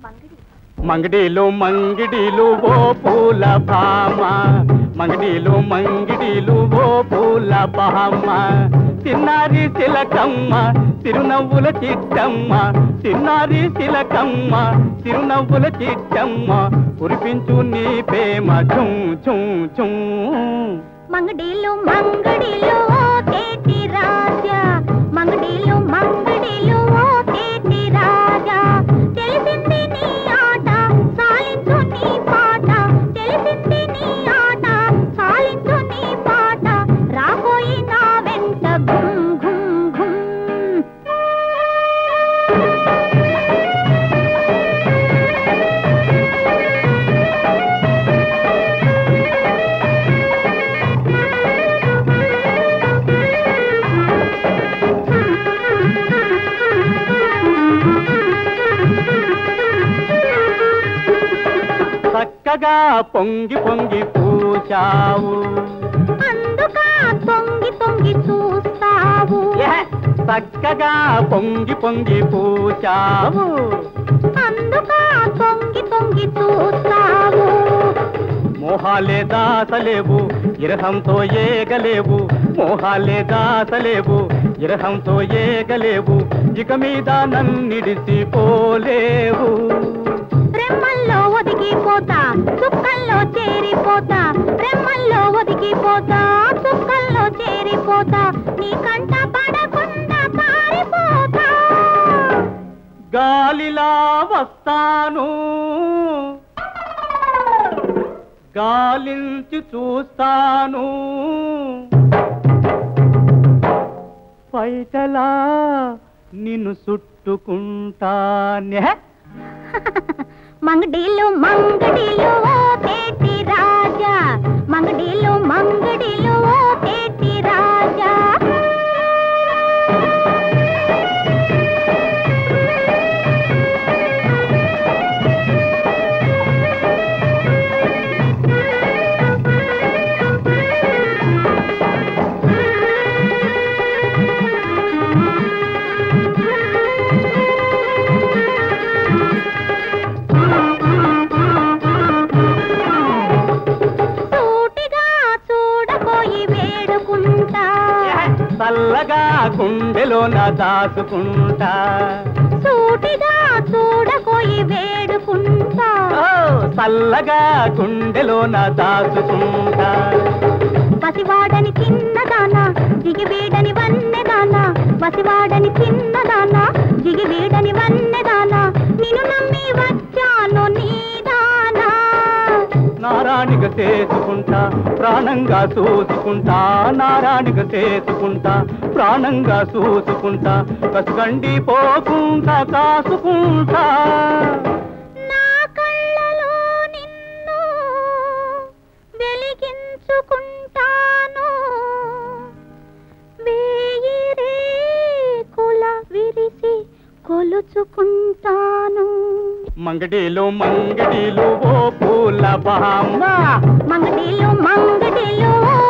మంగడీలు మంగిడీలు ఓ పూల భామ, మంగడీలు మంగిడీలు ఓ పూల భామ, చిన్నారి చిలకమ్మ తిరునవ్వుల చిట్టమ్మ, చిన్నారి చిలకమ్మ తిరునవ్వుల చిట్టమ్మ, కురిపించు నీ ప్రేమ చుం చుం చుం. మంగడీలు మంగడీలు ఓ తేటి రాజా, మంగడీలు మంగడీలు ఓ తేటి రాజా, తెలిసింది నీ ఆట సాలించు నీ పాట, తెలిసింది నీ ఆట సాలించు నీ పాట, రాబోయి నా వెంట గుం గుం గుం. చక్కగా పొంగి పొంగి పూచావు, అందుకా తొంగి తొంగి చూస్తావు, చక్కగా పొంగి పొంగి పూచావు, అందుకా తొంగి తొంగి చూస్తావు. మోహాలే దాసలేవు ఇరహంతో ఏగలేవు, మోహాలే దాసలేవు ఇరహంతో ఏగలేవు, ఇక మీద నన్నిడిసిపోలేవు. రెమ్మల్లో ఒదిగిపోతా చుక్కల్లో చేరిపోతా, రెమ్మల్లో ఒదిగిపోతా చుక్కల్లో చేరిపోతా, నీ కంట పడకుండా పారిపోతా. గాలిలా వస్తాను గాలించి చూస్తాను, పైటలా నిన్ను చుట్టుకుంటానే. మంగడీలు మంగడీలు ఓ తేటి రాజా, మంగడీలు మంగడీలు ఓ తేటి రాజా. చల్లగా గుండెలోన దాచుకుంటా, సూటిగా చూడకోయి వేడుకుంటా, చల్లగా గుండెలోన దాచుకుంటా. పసివాడని చిన్నదానా దిగివీడని వన్నెదానా, పసివాడని చిన్నదానా దిగివీడని వన్నెదానా, నిన్ను నమ్మి వచ్చాను నీదానా. నారాణిగా చేసుకుంటా ప్రాణంగా చూసుకుంటా, నారాణిగా చేసుకుంటా ప్రాణంగా చూసుకుంటా, కసుగండి పోకుండా కాసుకుంటా. నా కళ్ళలో నిన్ను వెలిగించుకుంటాను, వేయి రేకుల విరిసి కొలుచుకుంటాను. మంగడీలు మంగడీలు ఓ పూల భామ, మంగడీలు మంగడీలు